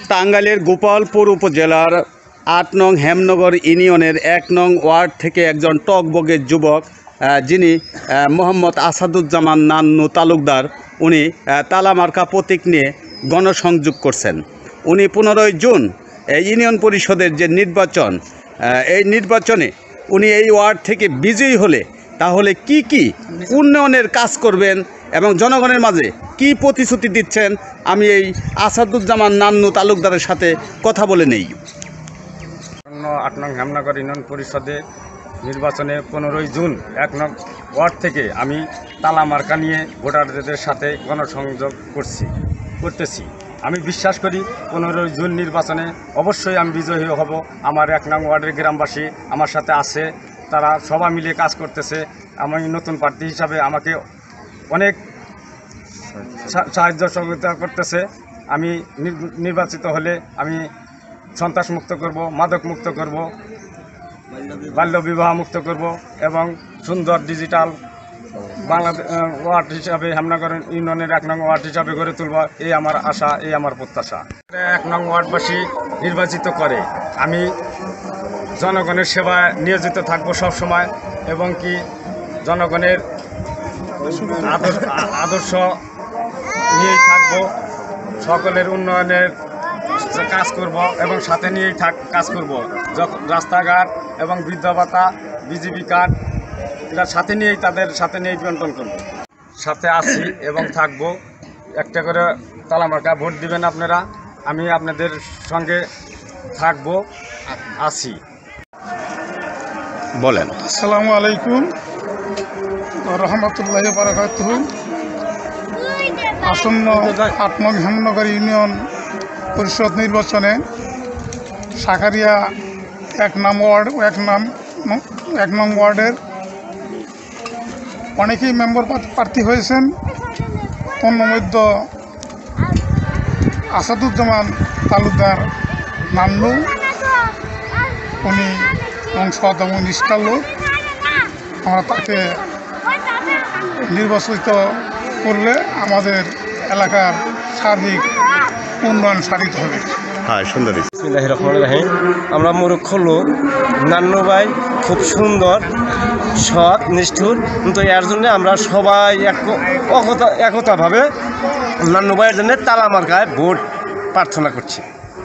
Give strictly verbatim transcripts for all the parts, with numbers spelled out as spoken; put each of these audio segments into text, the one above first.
টাঙ্গাইলের গোপালপুর উপজেলার আট নং হেমনগর ইউনিয়নের এক নং ওয়ার্ড থেকে একজন টকবগের যুবক যিনি মোহাম্মদ আসাদুজ্জামান নান্নু তালুকদার, উনি তালামার্কা প্রতীক নিয়ে গণসংযোগ করছেন। উনি পনেরোই জুন ইউনিয়ন পরিষদের যে নির্বাচন, এই নির্বাচনে উনি এই ওয়ার্ড থেকে বিজয়ী হলে তাহলে কি কি উন্নয়নের কাজ করবেন এবং জনগণের মাঝে কি প্রতিশ্রুতি দিচ্ছেন, আমি এই আসাদুজ্জামান নান্নু তালুকদারের সাথে কথা বলে নেই। আট নং হেমনগর ইউনিয়ন পরিষদে নির্বাচনে পনেরোই জুন এক নং ওয়ার্ড থেকে আমি তালামার্কা নিয়ে ভোটারদের সাথে গণসংযোগ করছি করতেছি আমি বিশ্বাস করি পনেরোই জুন নির্বাচনে অবশ্যই আমি বিজয়ী হব। আমার এক নং ওয়ার্ডের গ্রামবাসী আমার সাথে আছে, তারা সবাই মিলে কাজ করতেছে। আমি নতুন প্রার্থী হিসাবে আমাকে অনেক সাহায্য সহযোগিতা করতেছে। আমি নির্বাচিত হলে আমি সন্ত্রাস মুক্ত করব, মাদক মুক্ত করব, বাল্য বিবাহ মুক্ত করব এবং সুন্দর ডিজিটাল বাংলাদেশ ওয়ার্ড হিসাবে হেমনগর ইউনিয়নের এক নং ওয়ার্ড হিসাবে গড়ে তুলব, এই আমার আশা, এই আমার প্রত্যাশা। এক নং ওয়ার্ডবাসী নির্বাচিত করে আমি জনগণের সেবায় নিয়োজিত থাকবো সব সময় এবং কি জনগণের আদর্শ নিয়েই থাকবো, সকলের উন্নয়নের কাজ করব এবং সাথে নিয়েই থাক কাজ করব। যখন রাস্তাঘাট এবং বৃদ্ধ ভাতা, বিজিবি কার্ড, এটার সাথে নিয়েই তাদের সাথে নিয়েই বন্টন করব। সাথে আছি এবং থাকব। একটা করে তালামার্কা ভোট দিবেন আপনারা, আমি আপনাদের সঙ্গে থাকব, আছি। বলেন। আসসালামু আলাইকুম রহমতুল্লাহি ওয়া বারাকাতুহু। আসন্ন আট নং হেমনগর ইউনিয়ন পরিষদ নির্বাচনে শাখারিয়া এক নাম ওয়ার্ড এক নাম এক নং ওয়ার্ডের অনেকেই মেম্বার প্রার্থী হয়েছেন। তন্মধ্য আসাদুজ্জামান তালুকদার নান্নু, উনি সৎ এবং নিষ্ঠার লোক। আমরা তাকে নির্বাচিত করলে আমাদের এলাকার সার্বিক উন্নয়ন সাধিত হবে। হ্যাঁ, সুন্দর। বিসমিল্লাহির রহমানির রহিম। আমরা মূর্খ লোক, নান্নু ভাই খুব সুন্দর, সৎ, নিষ্ঠুর, কিন্তু এর জন্য আমরা সবাই একতা একতাভাবে নান্নু ভাইয়ের জন্য তালামার্কায় ভোট প্রার্থনা করছি।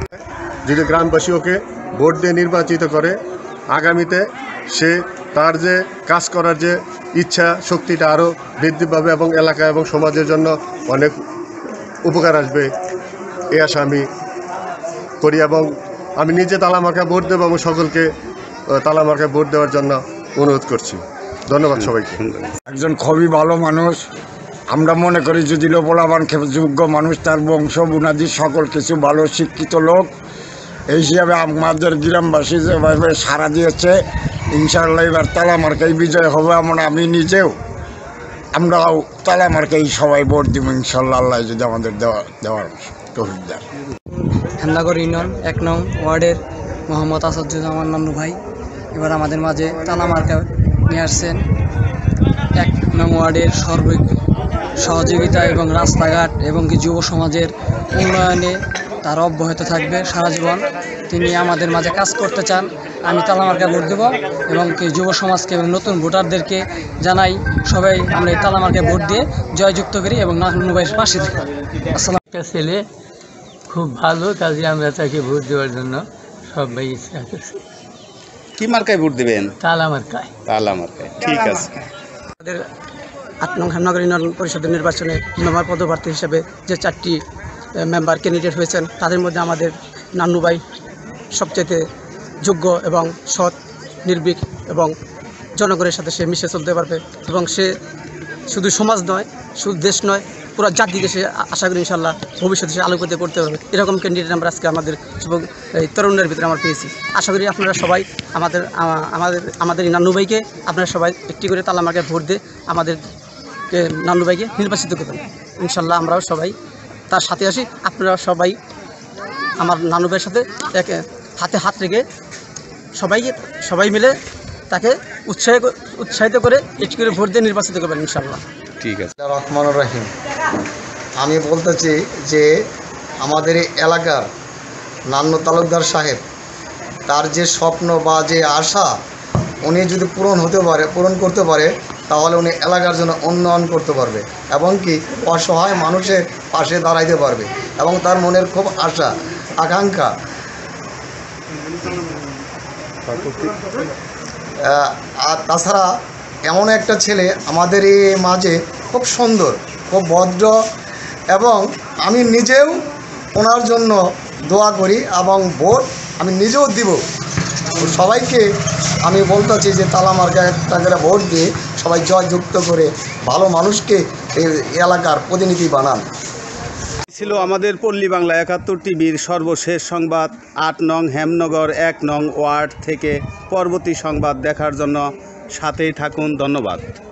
যদি গ্রামবাসী ওকে ভোট দিয়ে নির্বাচিত করে, আগামীতে সে তার যে কাজ করার যে ইচ্ছা শক্তিটা আরও বৃদ্ধি পাবে এবং এলাকা এবং সমাজের জন্য অনেক উপকার আসবে, এই আশা আমি করি। এবং আমি নিজে তালামার্কা ভোট দেবো এবং সকলকে তালামার্কায় ভোট দেওয়ার জন্য অনুরোধ করছি। ধন্যবাদ সবাইকে। একজন খুবই ভালো মানুষ, আমরা মনে করি যদি লোপলাবান যোগ্য মানুষ, তার বংশ বুনাদি সকল কিছু ভালো শিক্ষিত লোক। এই হিসাবে আমাদের গ্রামবাসী যেভাবে সাড়া দিয়েছে, ইনশাআল্লাহ এবার তালামার্কাই বিজয় হবে। আমরা আমি নিজেও আমরাও তালামার্কাই সবাই ভোট দিব ইনশাআল্লাহ, আল্লাহ যদি আমাদের দেওয়া দেওয়ার তৌফিক দেয়। হেমনগর ইউনিয়ন এক নং ওয়ার্ডের মোহাম্মদ আসাদুজ্জামান নান্নু ভাই এবার আমাদের মাঝে তালামার্কা নিয়ে আসছেন। এক নং ওয়ার্ডের সর্বিক সহযোগিতা এবং রাস্তাঘাট এবং কি যুব সমাজের উন্নয়নে তার অব্যাহত থাকবে সারা জীবন। তিনি আমাদের মাঝে কাজ করতে চান। আমি তালামার্কা ভোট দেব এবং কি যুব সমাজকে এবং নতুন ভোটারদেরকে জানাই, সবাই আমরা এই তালামার্কায় ভোট দিয়ে জয়যুক্ত করি এবং নান্নু ভাইয়ের পাশে থাকি। আসসালাম। একটা ছেলে খুব ভালো, কাজে আমরা তাকে ভোট দেওয়ার জন্য সবাই ইচ্ছা করছি। কি মার্কায় ভোট দেবেন? তালামার্কায়। তালামার্কায়, ঠিক আছে। আমাদের আট নং হেমনগর ইউনিয়ন পরিষদের নির্বাচনে মেম্বার পদপ্রার্থী হিসেবে যে চারটি মেম্বার ক্যান্ডিডেট হয়েছেন, তাদের মধ্যে আমাদের নান্নু ভাই সবচেয়ে যোগ্য এবং সৎ, নির্ভীক এবং জনগণের সাথে সে মিশে চলতে পারবে এবং সে শুধু সমাজ নয়, শুধু দেশ নয়, পুরো জাতিকে সে আশা করি ইনশাল্লাহ ভবিষ্যতে সে আলোকিত করতে পারবে। এরকম ক্যান্ডিডেট আমরা আজকে আমাদের যুবক এই তরুণের ভিতরে আমরা পেয়েছি। আশা করি আপনারা সবাই আমাদের আমাদের আমাদের এই নান্নু ভাইকে আপনারা সবাই একটি করে তালামার্কায় ভোট দিয়ে আমাদেরকে নান্নু ভাইকে নির্বাচিত করবেন। ইনশাল্লাহ আমরাও সবাই তার সাথে আসি। আপনারা সবাই আমার নান্নু ভাইয়ের সাথে এক হাতে হাত রেখে সবাইকে সবাই মিলে তাকে উৎসাহ উৎসাহিত করে একটি করে ভোট দিয়ে নির্বাচিত করবেন ইনশাল্লাহ। ঠিক আছে। রহমানুর রহিম। আমি বলতেছি যে আমাদের এই এলাকার নান্নু তালুকদার সাহেব, তার যে স্বপ্ন বা যে আশা উনি যদি পূরণ হতে পারে পূরণ করতে পারে তাহলে উনি এলাকার জন্য উন্নয়ন করতে পারবে এবং কি অসহায় মানুষের পাশে দাঁড়াইতে পারবে এবং তার মনের খুব আশা আকাঙ্ক্ষা। আর তাছাড়া এমন একটা ছেলে আমাদের এই মাঝে খুব সুন্দর, খুব ভদ্র এবং আমি নিজেও ওনার জন্য দোয়া করি এবং ভোট আমি নিজেও দিব। সবাইকে আমি বলতেছি যে তালা মার্কা একটা করে ভোট দিয়ে সবাই জয়যুক্ত করে ভালো মানুষকে এই এলাকার প্রতিনিধি বানান। ছিল আমাদের পল্লী বাংলা একাত্তর টিভির সর্বশেষ সংবাদ। আট নং হেমনগর এক নং ওয়ার্ড থেকে পরবর্তী সংবাদ দেখার জন্য সাথেই থাকুন। ধন্যবাদ।